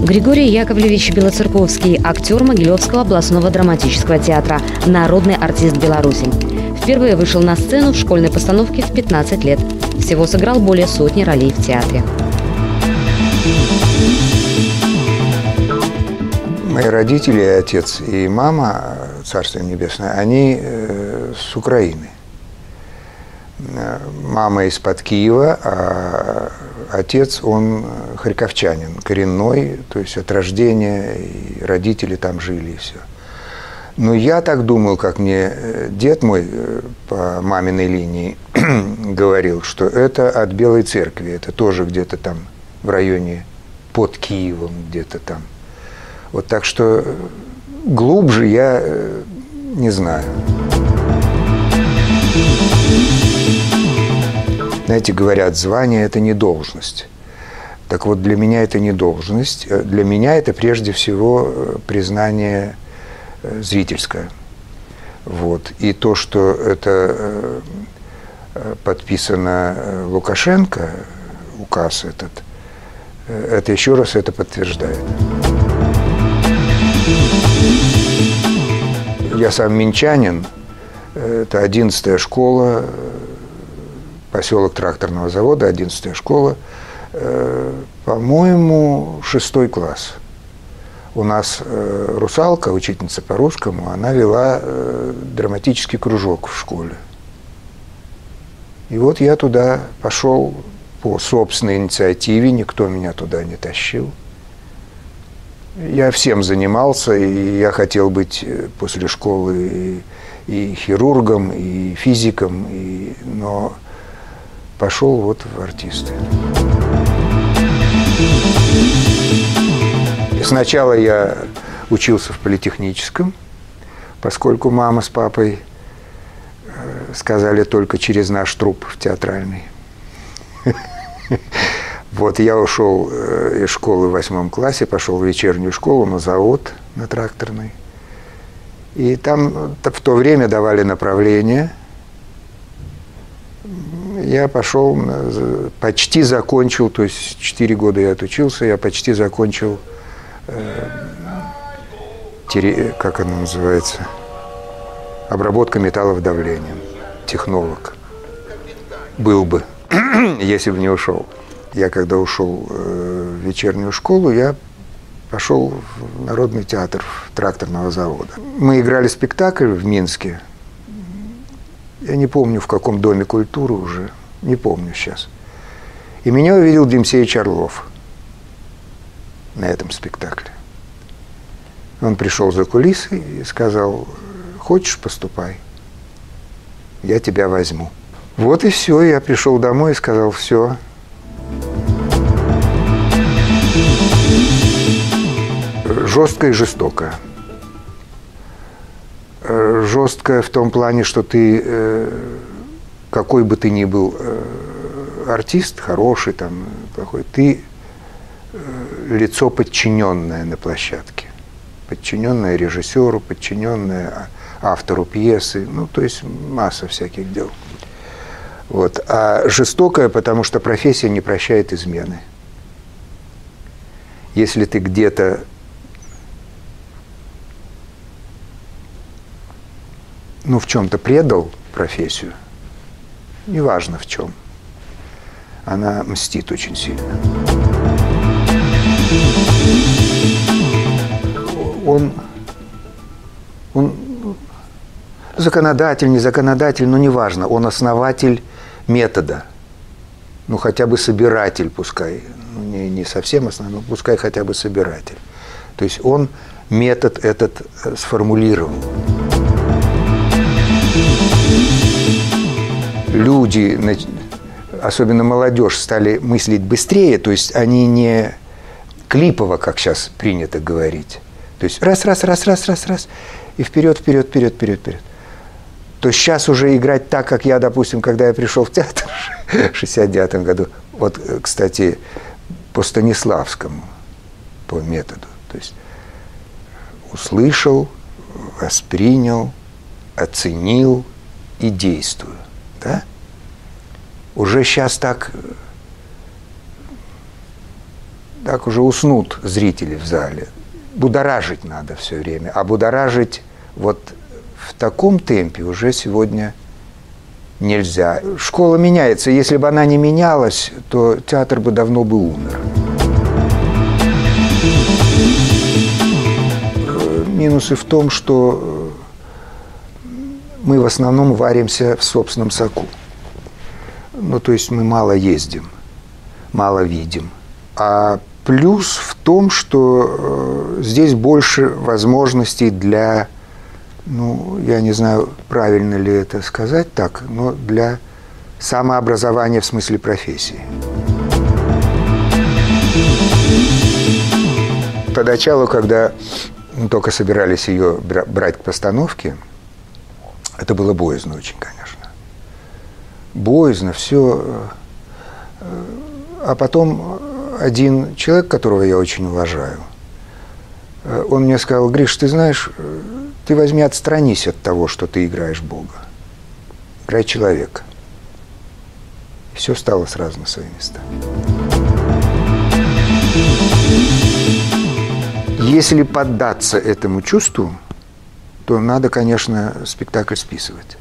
Григорий Яковлевич Белоцерковский, актер Могилевского областного драматического театра, народный артист Беларуси. Впервые вышел на сцену в школьной постановке в 15 лет. Всего сыграл более сотни ролей в театре. Мои родители, отец и мама, Царство Небесное, они с Украины. Мама из-под Киева, а отец, он харьковчанин, коренной, то есть от рождения, и родители там жили, и все. Но я так думал, как мне дед мой по маминой линии говорил, что это от Белой Церкви, это тоже где-то там в районе под Киевом, где-то там. Вот так что глубже я не знаю. Знаете, говорят, звание – это не должность. Так вот, для меня это не должность. Для меня это прежде всего признание зрительское. Вот. И то, что это подписано Лукашенко, указ этот, это еще раз это подтверждает. Я сам минчанин, это 11-я школа, поселок тракторного завода, 11-я школа, по-моему, 6 класс. У нас русалка, учительница по русскому, она вела драматический кружок в школе. И вот я туда пошел по собственной инициативе, никто меня туда не тащил. Я всем занимался, и я хотел быть после школы и хирургом, и физиком, но пошел вот в артисты. Сначала я учился в политехническом, поскольку мама с папой сказали только через наш труп в театральный. Вот я ушел из школы в 8 классе, пошел в вечернюю школу на завод, на тракторный. И там в то время давали направление. Я пошел, почти закончил, то есть 4 года я отучился, я почти закончил, как оно называется, обработка металлов давлением, технолог. Был бы, если бы не ушел. Я когда ушел в вечернюю школу, я пошел в Народный театр тракторного завода. Мы играли спектакль в Минске. Я не помню, в каком доме культуры уже, не помню сейчас. И меня увидел Демсеевич Орлов на этом спектакле. Он пришел за кулисы и сказал: хочешь, поступай, я тебя возьму. Вот и все, я пришел домой и сказал: все. Жесткое и жестокое. Жесткое в том плане, что ты, какой бы ты ни был артист, хороший, там, плохой, ты лицо подчиненное на площадке. Подчиненное режиссеру, подчиненное автору пьесы, ну, то есть масса всяких дел. Вот. А жестокое, потому что профессия не прощает измены. Если ты где-то в чем-то предал профессию, неважно в чем, она мстит очень сильно. Он законодатель, не законодатель, но неважно, он основатель метода, хотя бы собиратель, пускай, не совсем основной, пускай хотя бы собиратель. То есть он метод этот сформулировал. Люди, особенно молодежь, стали мыслить быстрее, то есть они не клипово, как сейчас принято говорить. То есть раз, и вперед. То есть сейчас уже играть так, как я, допустим, когда я пришел в театр в 69 году, вот, кстати, по Станиславскому, по методу. То есть услышал, воспринял, оценил и действую. Да? Уже сейчас так так уже уснут зрители в зале. Будоражить надо все время. А будоражить вот в таком темпе уже сегодня нельзя. Школа меняется. Если бы она не менялась, то театр бы давно бы умер. Минусы в том, что мы в основном варимся в собственном соку. Ну, то есть мы мало ездим, мало видим. А плюс в том, что здесь больше возможностей для, ну, я не знаю, правильно ли это сказать так, но для самообразования в смысле профессии. Поначалу, когда мы только собирались ее брать к постановке, это было боязно очень, конечно. Боязно, все. А потом один человек, которого я очень уважаю, он мне сказал: Гриш, ты знаешь, ты возьми, отстранись от того, что ты играешь Бога. Играй человека. И все стало сразу на свои места. Если поддаться этому чувству, то надо, конечно, спектакль списывать.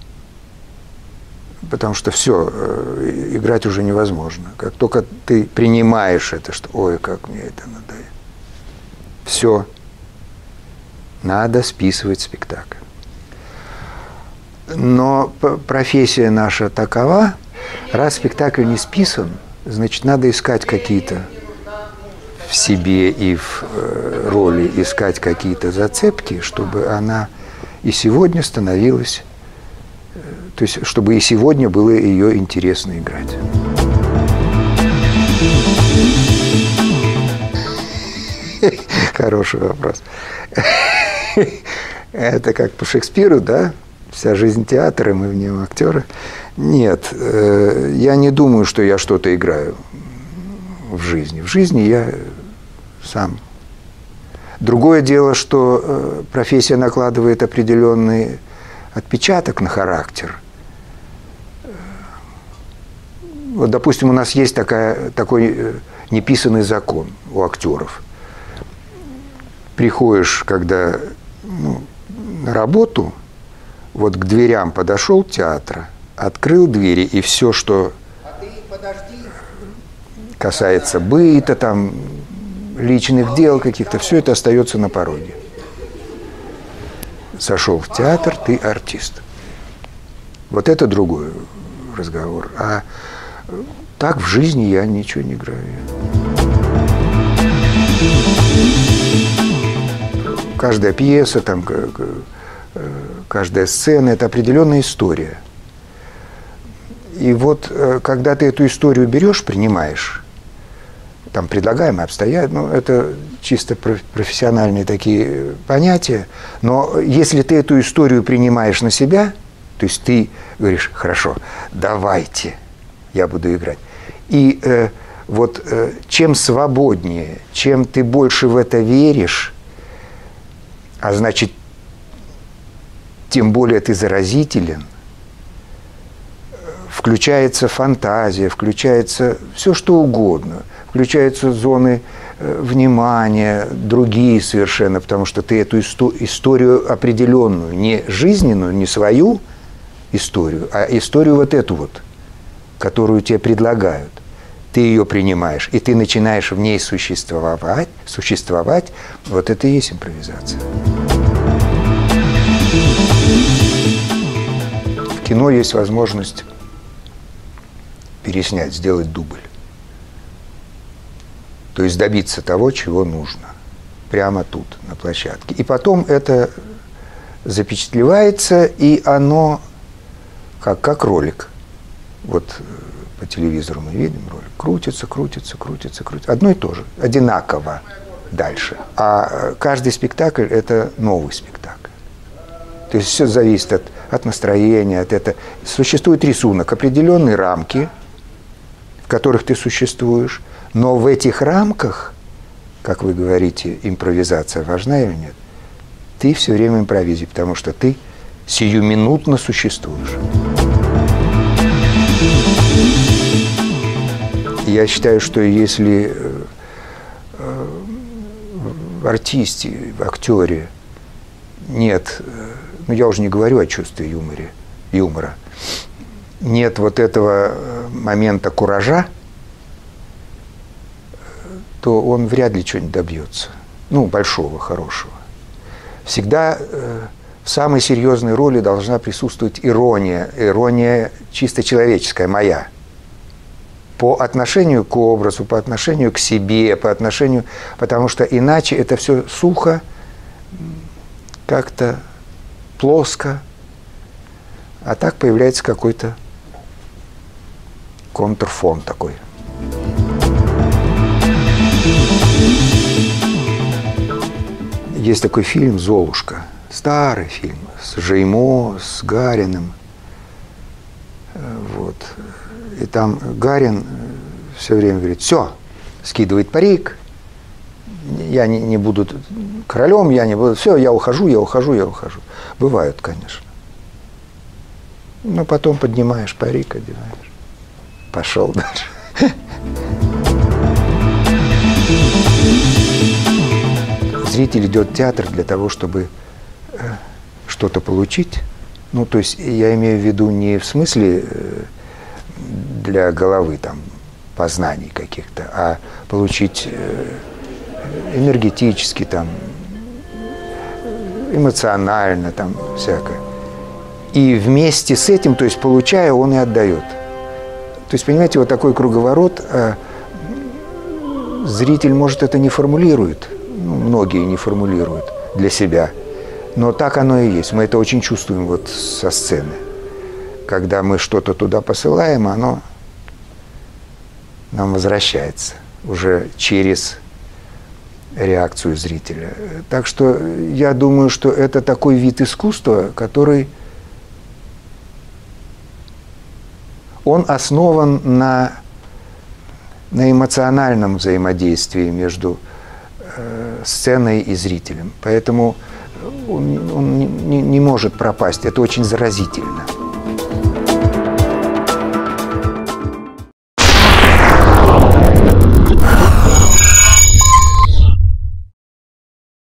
Потому что все, играть уже невозможно. Как только ты принимаешь это, что ой, как мне это надоело, все, надо списывать спектакль. Но профессия наша такова, раз спектакль не списан, значит, надо искать какие-то в себе и в роли, искать какие-то зацепки, чтобы она и сегодня становилась, то есть чтобы и сегодня было ее интересно играть. Хороший вопрос. Это как по Шекспиру, да? Вся жизнь театра, мы в нем актеры. Нет, я не думаю, что я что-то играю в жизни. В жизни я сам. Другое дело, что профессия накладывает определенный отпечаток на характер. Вот, допустим, у нас есть такой неписанный закон у актеров. Приходишь, когда на работу, вот к дверям подошел театра, открыл двери, и все, что касается быта, там, личных дел каких-то, все это остается на пороге. Сошел в театр, ты артист. Вот это другой разговор. А так в жизни я ничего не играю. Каждая пьеса, там, каждая сцена – это определенная история. И вот когда ты эту историю берешь, принимаешь, там предлагаемые обстоятельства, это чисто профессиональные такие понятия, но если ты эту историю принимаешь на себя, то есть ты говоришь: хорошо, давайте, я буду играть. И чем свободнее, чем ты больше в это веришь, а значит, тем более ты заразителен, включается фантазия, включается все, что угодно, включаются зоны внимания, другие совершенно, потому что ты эту историю определенную, не жизненную, не свою историю, а историю вот эту вот, которую тебе предлагают, ты ее принимаешь, и ты начинаешь в ней существовать, вот это и есть импровизация. В кино есть возможность переснять, сделать дубль. То есть добиться того, чего нужно. Прямо тут, на площадке. И потом это запечатлевается, и оно как ролик. Вот по телевизору мы видим ролик. Крутится. Одно и то же. Одинаково дальше. А каждый спектакль – это новый спектакль. То есть все зависит от настроения, от этого. Существует рисунок, определенные рамки, в которых ты существуешь. Но в этих рамках, как вы говорите, импровизация важна или нет, ты все время импровизируешь, потому что ты сиюминутно существуешь. Я считаю, что если в артисте, в актере нет, ну я уже не говорю о чувстве юмора, нет вот этого момента куража, то он вряд ли чего-нибудь добьется. Ну, большого, хорошего. Всегда в самой серьезной роли должна присутствовать ирония. Ирония чисто человеческая, моя. По отношению к образу, по отношению к себе, по отношению... Потому что иначе это все сухо, как-то плоско. А так появляется какой-то контрфон такой. Есть такой фильм «Золушка». Старый фильм с Жеймо, с Гариным. Вот. И там Гарин все время говорит: все, скидывает парик, я не буду королем, я не буду, все, я ухожу. Бывают, конечно. Но потом поднимаешь парик, одеваешь. Пошел дальше. Зритель идет в театр для того, чтобы что-то получить. Ну, то есть я имею в виду не в смысле для головы, там, познаний каких-то, а получить энергетически, там, эмоционально, там, всякое. И вместе с этим, то есть получая, он и отдает. То есть, понимаете, вот такой круговорот, зритель, может, это не формулирует, ну, многие не формулируют для себя, но так оно и есть. Мы это очень чувствуем вот со сцены. Когда мы что-то туда посылаем, оно нам возвращается уже через реакцию зрителя. Так что я думаю, что это такой вид искусства, который он основан на эмоциональном взаимодействии между сценой и зрителем. Поэтому он не может пропасть. Это очень заразительно.